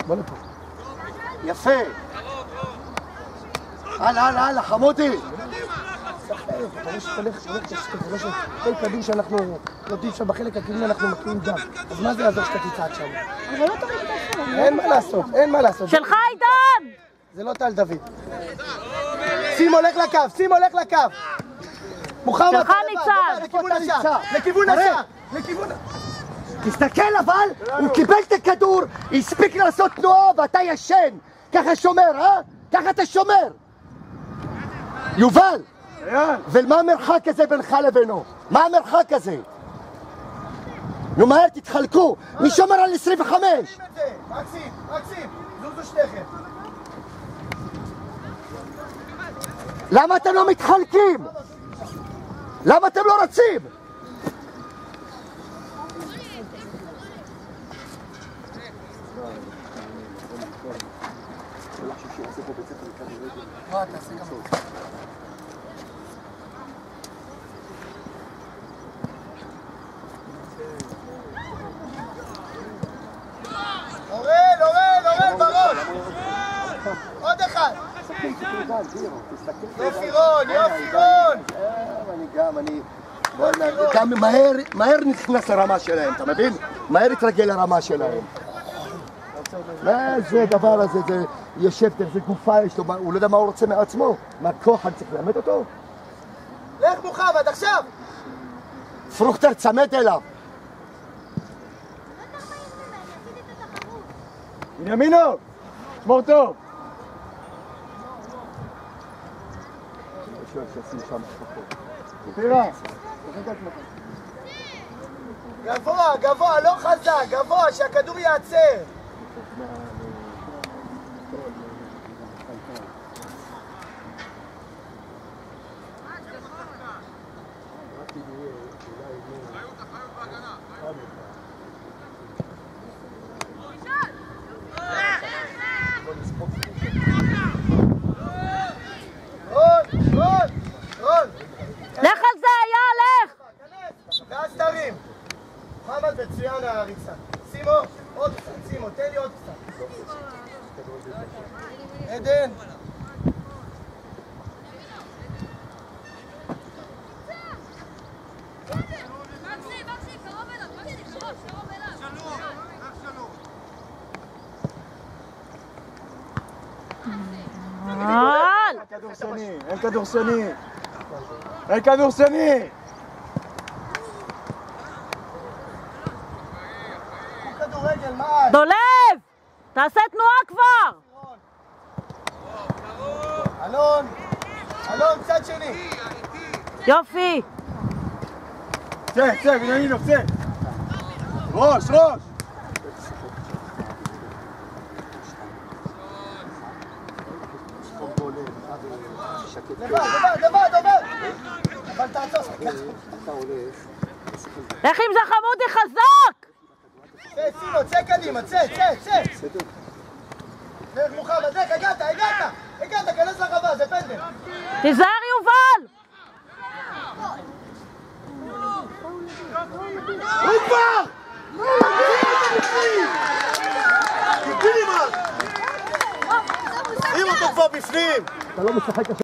בוא לפה. יפה. הלאה, חמודי. אתה רואה שתלך, אתה רואה שכל כדור שאנחנו נותנים שם בחלק הקדמי אנחנו מקיאים דם. אז מה זה יעזור שאתה תצעד שם? אבל לא תוריד את הסוף. אין מה לעשות. שלך עידן! זה לא טל דוד. שים הולך לקו. מוחמד, שלך ניצן. לכיוון השער. תסתכל אבל, הוא קיבל את הכדור, הספיק לעשות תנועה ואתה ישן. ככה שומר, אה? ככה אתה שומר. יובל, ומה המרחק הזה בינך לבינו? מה המרחק הזה? נו מהר תתחלקו, מי שומר על 25? מקסים, זוזו שניכם. למה אתם לא מתחלקים? למה אתם לא רצים? אורל בראש! עוד אחד! יופי רון! גם מהר נכנס לרמה שלהם, אתה מבין? מהר התרגל לרמה שלהם. מה זה דבר הזה? זה יושב, זה גופה יש לו, הוא לא יודע מה הוא רוצה מעצמו. מה כוח, אני צריך ללמד אותו? לך מוחמד, עכשיו! פרוכטר צמד אליו. בנימינו, שמור טוב. גבוה, לא חזק, גבוה, שהכדור ייעצר. לך על זה, לך! ואז תרים. מוחמד מצוין הריצה. שימו, עוד קצת, שימו, תן לי עוד קצת. עדן. אין כדור שני. כדורגל, מה? דולב! תעשה תנועה כבר! אלון, צד שני. יופי! צא, בנימינו, צא. ראש! לבד! אבל תעצור. לך עם זה חמודי חזק! סימו, צא קדימה, צא. דרך מוחמד, דרך, הגעת, כנס לרחבה, זה פנדל. תיזהר יובל! הוא כבר! אם אותו כבר בפנים! אתה לא משחק